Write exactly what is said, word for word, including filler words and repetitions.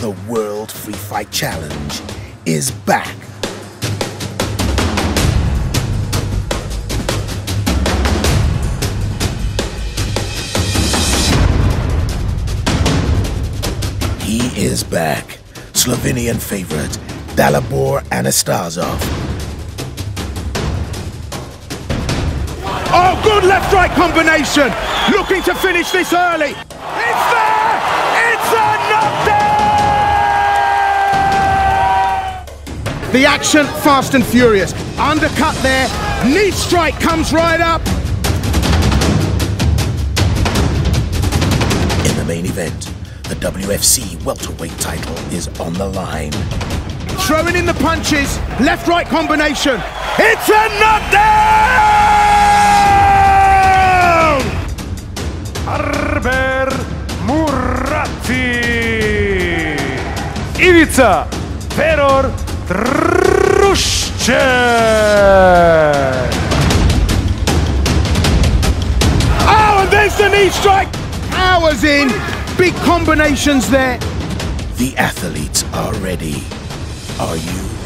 The World Free Fight Challenge is back. He is back. Slovenian favorite, Dalibor Anastasov. Oh, good left-right combination. Looking to finish this early. It's there! It's a knockdown! The action, fast and furious. Undercut there. Knee strike comes right up. In the main event, the W F C welterweight title is on the line. Throwing in the punches. Left-right combination. It's a knockdown! Arber Muratti, Ivica Feror Trušček. Oh, and there's the knee strike. Powers in. Big combinations there. The athletes are ready. Are you?